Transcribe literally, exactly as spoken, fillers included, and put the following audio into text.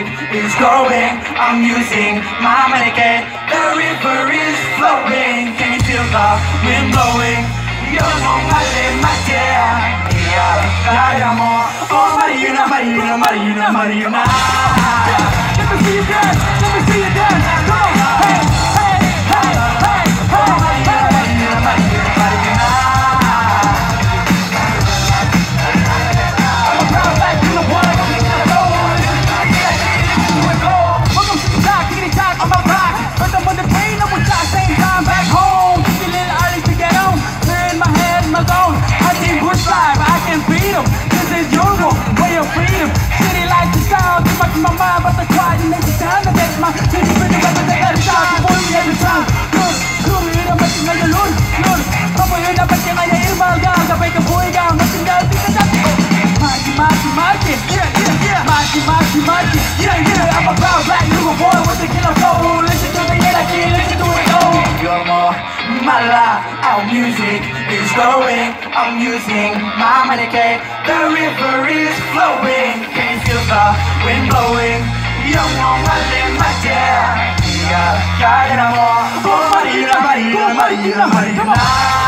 music is growing. I'm using my Medicaid. The river is flowing. Can you feel the wind blowing? 영원할래 맞게 가야 뭐 Oh Marina, Marina, Marina, Marina. Let me see you dance, let me see you dance. Come on, hey, hey, hey, hey, hey, Marina, Marina, Marina, Marina. I'm a proud black to the world. Welcome to the top, kickity top, I'm a rock. But I'm on the plane, I'm with y'all, same time back home. It's a little early to get on. Turn my head, my zone. I think bush life, I can beat them. This is usual, way of freedom. City lights and sound, too much in my mind, but I try to make it sound. I make my city pretty weapon, they got a shot. Before we every time. Look, look, yun ang mating ngayon, lun, lun. Kapo yun ang mating ngayon, ilmagang. Kapay ka buhay ka, mating dahil di ka dati. Maki, maki, maki, yeah, yeah, yeah. Maki, maki, maki, yeah, yeah. I'm a proud black little boy with the killer soul. Listen to the yet I can't listen to it all. You're more mala, our music is growing. I'm using my Medicaid. The river is flowing. Can you feel the wind blowing? 영원할래 맞게 가야 뭐 Oh Marina, Marina, Marina, Marina.